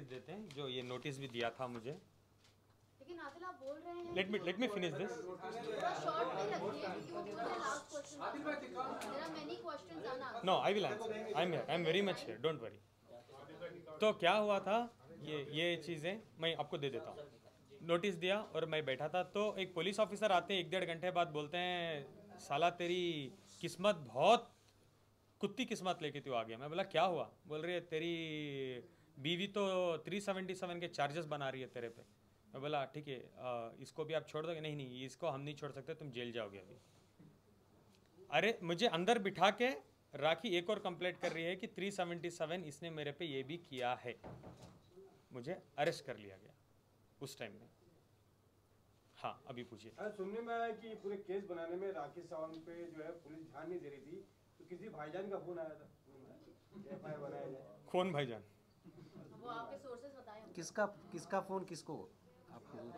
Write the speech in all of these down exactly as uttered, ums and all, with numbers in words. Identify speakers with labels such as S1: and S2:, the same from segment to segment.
S1: देते हैं, जो ये नोटिस भी दिया था मुझे।
S2: लेकिन आदिल आप बोल रहे हैं,
S1: let me let me finish this.
S2: थोड़ा शॉर्ट में रखिए क्योंकि वो पूरा लास्ट क्वेश्चन था। देयर आर मेनी क्वेश्चंस आना।
S1: No I will answer, I am I am very much here, don't worry. तो क्या हुआ था, ये ये चीज़ें मैं आपको दे देता हूँ। नोटिस दिया और मैं बैठा था, तो एक पुलिस ऑफिसर आते हैं एक डेढ़ घंटे बाद, बोलते हैं साला तेरी किस्मत बहुत कुत्ती किस्मत लेके तू आ गया। मैं बोला क्या हुआ? बोल रही है तेरी बीवी तो तीन सौ सतहत्तर के चार्जेस बना रही है तेरे पे। मैं बोला ठीक है, इसको भी आप छोड़ दोगे? नहीं नहीं, इसको हम नहीं छोड़ सकते, तुम जेल जाओगे अभी। अरे मुझे अंदर बिठा के राखी एक और कंप्लेंट कर रही है कि तीन सौ सतहत्तर इसने मेरे पे ये भी किया है। मुझे अरेस्ट कर लिया गया उस टाइम में। हाँ अभी पूछिए।
S3: सुनने में आया कि पूरे केस बनाने में राखी सावंत पे जो है पुलिस ध्यान नहीं दे रही थी, तो किसी भाईजान का फोन आया था एफ आई आर बनाया जाए।
S1: कौन भाईजान?
S2: वो आपके सोर्सेस बताएं।
S4: किसका किसका फोन किसको? आपको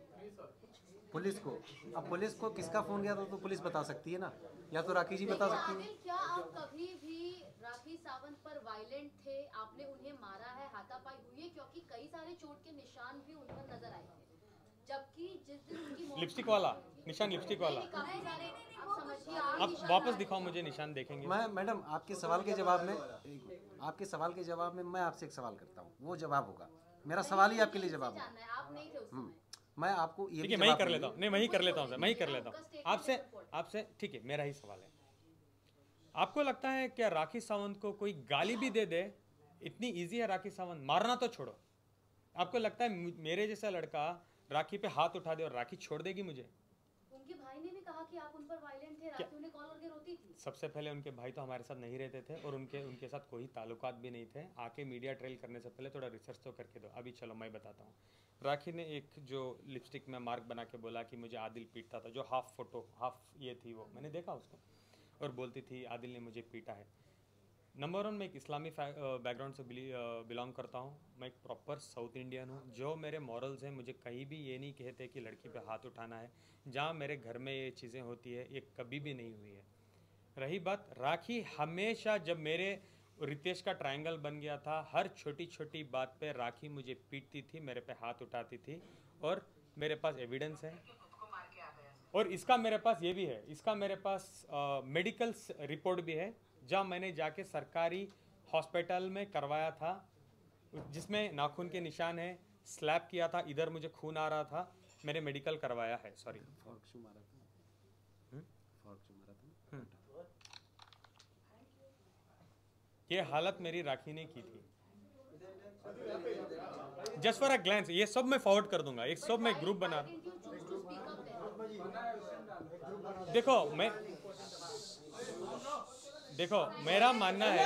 S4: पुलिस को? अब पुलिस को किसका फोन गया था तो पुलिस बता सकती है ना, या तो राखी जी बता सकती है।
S2: क्या आप कभी भी राखी सावंत पर वायलेंट थे? आपने उन्हें मारा है, हाथापाई हुई है? क्योंकि कई सारे चोट के निशान भी उन पर नजर आए थे, जबकि जिस दिन उनकी मौत
S1: लिपस्टिक वाला निशान, लिपस्टिक वाला
S2: काफी सारे आप समझिए।
S1: आप वापस दिखाओ मुझे निशान, देखेंगे।
S4: मैं मैडम आपके सवाल के जवाब में आपके सवाल के जवाब में मैं आपसे एक सवाल करता हूँ, वो जवाब होगा। मेरा सवाल ही आपके लिए जवाब है।
S2: आप नहीं थे उस समय।
S4: मैं आपको ये
S1: ठीक है, मैं ही कर लेता हूँ। नहीं मैं ही कर लेता हूँ सर, मैं ही कर लेता हूँ आपसे आपसे ठीक है, मेरा ही सवाल है। आपको लगता है क्या राखी सावंत को कोई गाली भी दे दे इतनी इजी है राखी सावंत मारना? तो छोड़ो, आपको लगता है मेरे जैसा लड़का राखी पे हाथ उठा दे और राखी छोड़ देगी मुझे?
S2: उनके भाई ने भी कहा कि आप उन पर वायलेंट थे, राखी उन्हें कॉल करके रोती थी।
S1: सबसे पहले उनके भाई तो हमारे साथ नहीं रहते थे और उनके उनके साथ कोई ताल्लुकात भी नहीं थे। आके मीडिया ट्रेल करने से पहले थोड़ा रिसर्च तो करके दो। अभी चलो मैं बताता हूँ। राखी ने एक जो लिपस्टिक में मार्क बना के बोला कि मुझे आदिल पीटता था, जो हाफ फोटो हाफ ये थी, वो मैंने देखा उसको, और बोलती थी आदिल ने मुझे पीटा है। नंबर वन, मैं एक इस्लामी बैकग्राउंड से बिलोंग करता हूँ। मैं एक प्रॉपर साउथ इंडियन हूँ। जो मेरे मॉरल्स हैं, मुझे कहीं भी ये नहीं कहते कि लड़की पे हाथ उठाना है। जहाँ मेरे घर में ये चीज़ें होती है, ये कभी भी नहीं हुई है। रही बात राखी, हमेशा जब मेरे रितेश का ट्रायंगल बन गया था, हर छोटी छोटी बात पे राखी मुझे पीटती थी, मेरे पे हाथ उठाती थी, और मेरे पास एविडेंस है। और इसका मेरे पास ये भी है, इसका मेरे पास मेडिकल रिपोर्ट भी है, जहाँ मैंने जाके सरकारी हॉस्पिटल में करवाया था, जिसमें नाखून के निशान है, स्लैप किया था, इधर मुझे खून आ रहा था, मैंने मेडिकल करवाया है। सॉरी, ये हालत मेरी राखी ने की थी। जस्ट फॉर अ ग्लैंस, ये सब मैं फॉरवर्ड कर दूंगा, एक सब मैं ग्रुप बना। देखो मैं देखो मेरा मानना है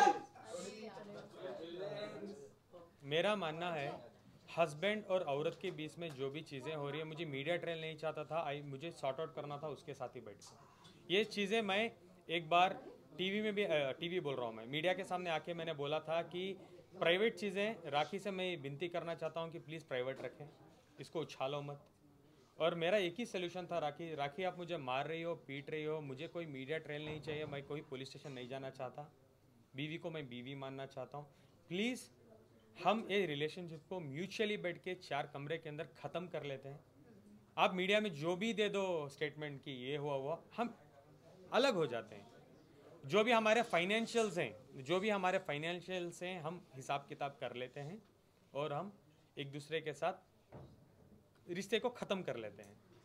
S1: मेरा मानना है हस्बैंड और औरत के बीच में जो भी चीज़ें हो रही है, मुझे मीडिया ट्रेल नहीं चाहता था, आई मुझे सॉर्ट आउट करना था उसके साथ ही बैठ के। ये चीज़ें मैं एक बार टीवी में भी, टीवी बोल रहा हूँ मैं, मीडिया के सामने आके मैंने बोला था कि प्राइवेट चीज़ें, राखी से मैं विनती करना चाहता हूँ कि प्लीज़ प्राइवेट रखें, इसको उछालो मत। और मेरा एक ही सोल्यूशन था, राखी राखी आप मुझे मार रही हो, पीट रही हो, मुझे कोई मीडिया ट्रेल नहीं चाहिए, मैं कोई पुलिस स्टेशन नहीं जाना चाहता, बीवी को मैं बीवी मानना चाहता हूँ। प्लीज़ हम ये रिलेशनशिप को म्यूचुअली बैठ के चार कमरे के अंदर ख़त्म कर लेते हैं। आप मीडिया में जो भी दे दो स्टेटमेंट कि ये हुआ हुआ, हम अलग हो जाते हैं। जो भी हमारे फाइनेंशियल्स हैं जो भी हमारे फाइनेंशियल्स हैं हम हिसाब किताब कर लेते हैं और हम एक दूसरे के साथ रिश्ते को ख़त्म कर लेते हैं।